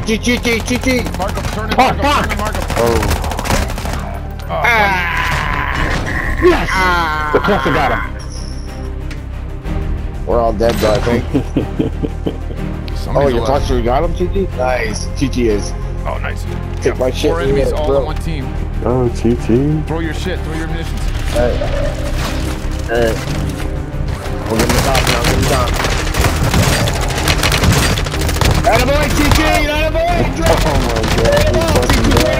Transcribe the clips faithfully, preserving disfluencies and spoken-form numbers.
G G G G G. Mark him, turn him, Fuck, mark him, fuck. turn him, mark him. Oh. Oh, Ah. Yes. Ah. The cluster got him. We're all dead, though, I think. Oh, your cluster got him, T T? Nice. T T is. Oh, nice. Take my shit. Four enemies here, all bro. on one team. Oh, T T. Throw your shit, throw your munitions. Alright. Alright. We'll get him the top now, get him the top. Attaboy, T T! Attaboy! Drop! Oh my god, this fucking guy.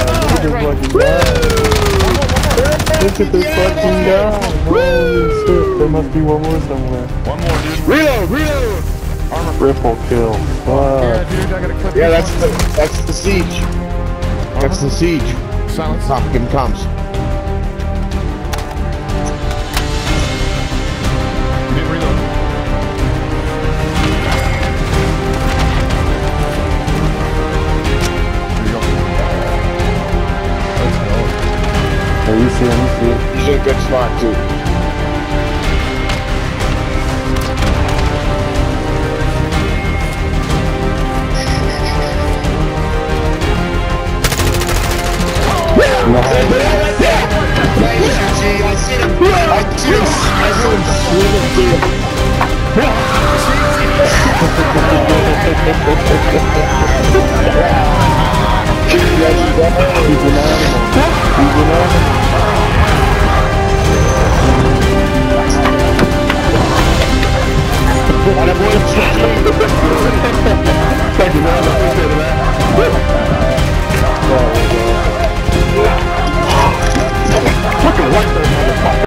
Look at this fucking guy. Holy shit, there must be one more somewhere. One more, dude. Reload! Reload! Armor. Triple kill. Yeah, Fuck. dude, I gotta clip Yeah, this that's one. the, that's the siege. That's the siege. Silence. Hopkin comes. You didn't reload. There you go. Let's go. Oh, you see him, you see it. He's in a good spot, too.